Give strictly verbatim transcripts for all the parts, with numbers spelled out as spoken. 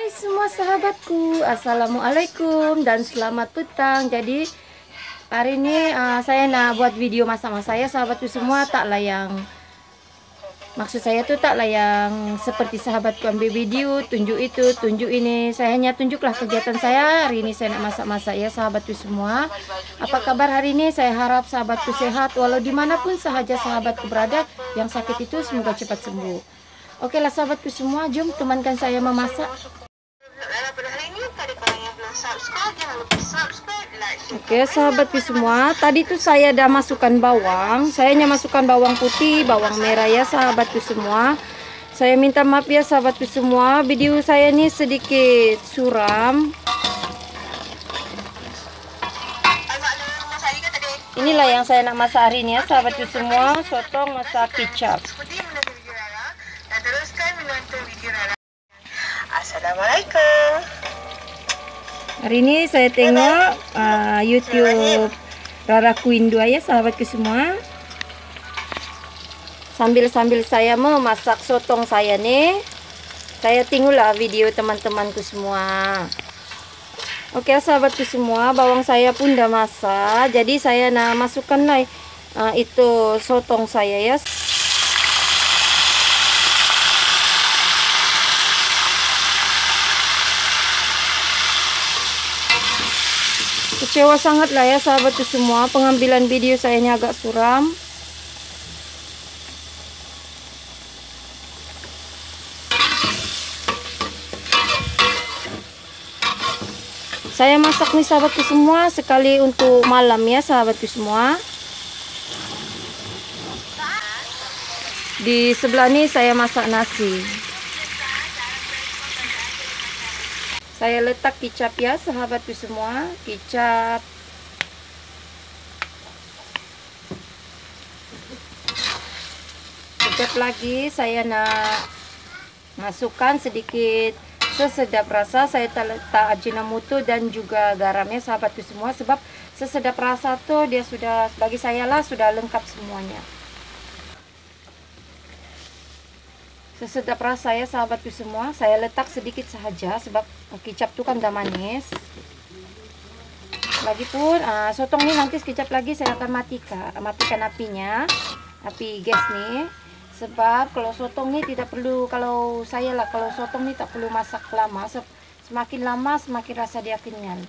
Hai semua sahabatku, assalamualaikum dan selamat petang. Jadi hari ini uh, saya nak buat video masak-masak ya sahabatku semua. Taklah yang maksud saya tuh taklah yang seperti sahabatku ambil video tunjuk itu tunjuk ini. Saya hanya tunjuklah kegiatan saya hari ini. Saya nak masak-masak ya sahabatku semua. Apa kabar hari ini? Saya harap sahabatku sehat walau dimanapun sahaja sahabatku berada. Yang sakit itu semoga cepat sembuh. Oke lah sahabatku semua, jom temankan saya memasak. Oke sahabatku semua, tadi tuh saya dah masukkan bawang. Saya hanya masukkan bawang putih, bawang merah ya sahabatku semua. Saya minta maaf ya sahabatku semua, video saya ini sedikit suram. Inilah yang saya nak masak hari ini ya sahabatku semua, sotong masak kicap. Assalamualaikum. Hari ini saya tengok uh, YouTube Rara Queen dua ya sahabatku semua. Sambil-sambil saya memasak sotong saya nih, saya tengoklah video teman-temanku semua. Oke sahabatku semua, bawang saya pun udah masak. Jadi saya nak masukkan lah uh, itu sotong saya ya. Kecewa sangat lah ya sahabatku semua, pengambilan video saya ini agak suram. Saya masak nih sahabatku semua sekali untuk malam ya sahabatku semua. Di sebelah ini saya masak nasi. Saya letak kicap ya sahabatku semua, kicap. Kicap lagi saya nak masukkan sedikit sesedap rasa. Saya letak ajinomoto dan juga garamnya sahabatku semua, sebab sesedap rasa tuh dia sudah bagi saya lah sudah lengkap semuanya. Sesedap rasa ya sahabatku semua, saya letak sedikit saja sebab kicap itu kan udah manis. Lagipun uh, sotong ini nanti sekejap lagi saya akan matikan, matikan apinya, api gas nih. Sebab kalau sotong ini tidak perlu, kalau saya lah kalau sotong ini tak perlu masak lama. Semakin lama semakin rasa dia kenyal.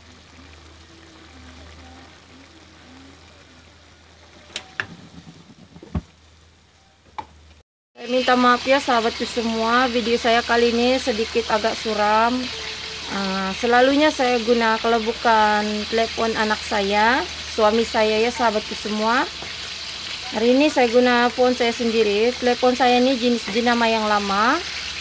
Saya minta maaf ya sahabatku semua, video saya kali ini sedikit agak suram. Uh, selalunya saya guna kalau bukan telepon anak saya, suami saya ya sahabatku semua. Hari ini saya guna phone saya sendiri. Telepon saya ini jenis jenama yang lama.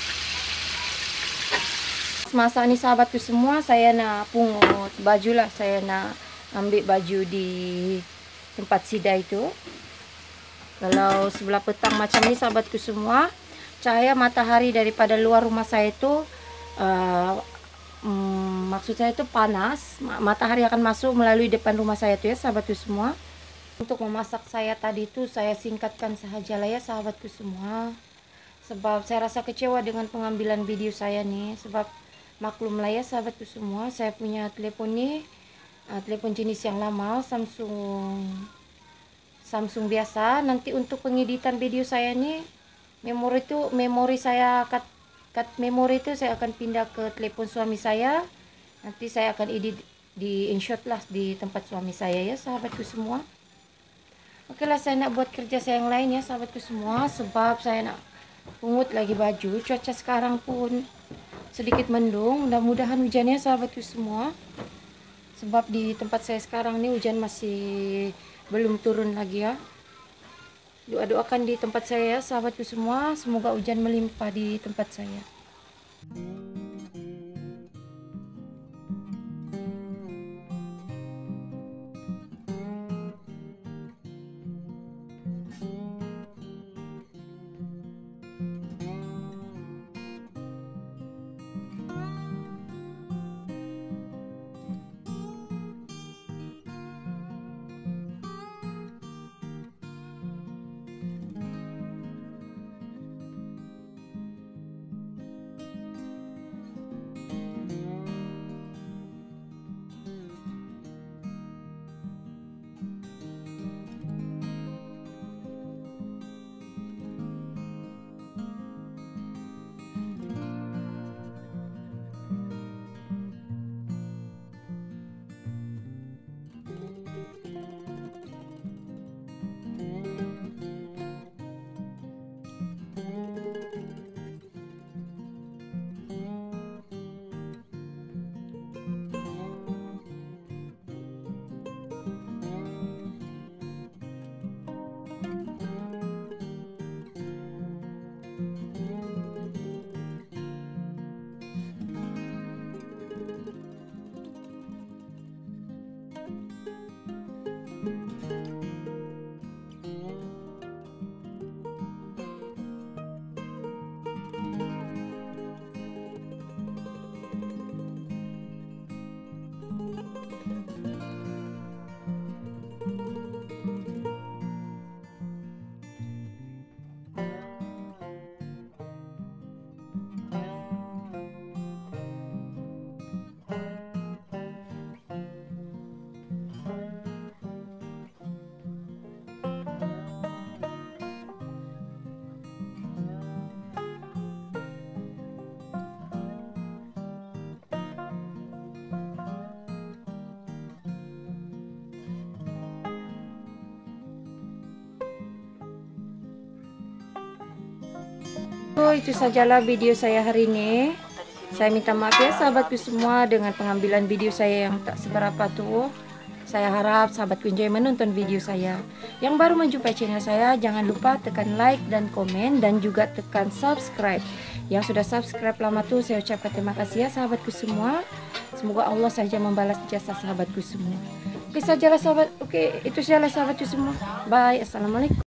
Masa ini sahabatku semua, saya nak pungut baju lah, saya nak ambil baju di tempat sida itu. Kalau sebelah petang macam ini sahabatku semua, cahaya matahari daripada luar rumah saya itu uh, um, maksud saya itu panas, matahari akan masuk melalui depan rumah saya itu ya sahabatku semua. Untuk memasak saya tadi itu saya singkatkan sahaja lah ya sahabatku semua, sebab saya rasa kecewa dengan pengambilan video saya nih. Sebab maklum lah ya sahabatku semua, saya punya telepon nih uh, telepon jenis yang lama, Samsung Samsung biasa. Nanti untuk pengeditan video saya nih, memori itu memori saya cut, cut memori itu saya akan pindah ke telepon suami saya. Nanti saya akan edit di InShot lah di tempat suami saya ya sahabatku semua. Oke lah, saya nak buat kerja saya yang lain ya sahabatku semua, sebab saya nak pungut lagi baju. Cuaca sekarang pun sedikit mendung, mudah-mudahan hujannya sahabatku semua, sebab di tempat saya sekarang nih hujan masih belum turun lagi ya. Doa-doakan di tempat saya ya sahabatku semua, semoga hujan melimpah di tempat saya. Oh, itu sajalah video saya hari ini. Saya minta maaf ya sahabatku semua dengan pengambilan video saya yang tak seberapa tuh. Saya harap sahabatku enjoy menonton video saya. Yang baru menjumpai channel saya, jangan lupa tekan like dan komen dan juga tekan subscribe. Yang sudah subscribe lama tuh saya ucapkan terima kasih ya sahabatku semua. Semoga Allah saja membalas jasa sahabatku semua. Oke sajalah sahabat. Oke, itu sajalah sahabatku semua. Bye. Assalamualaikum.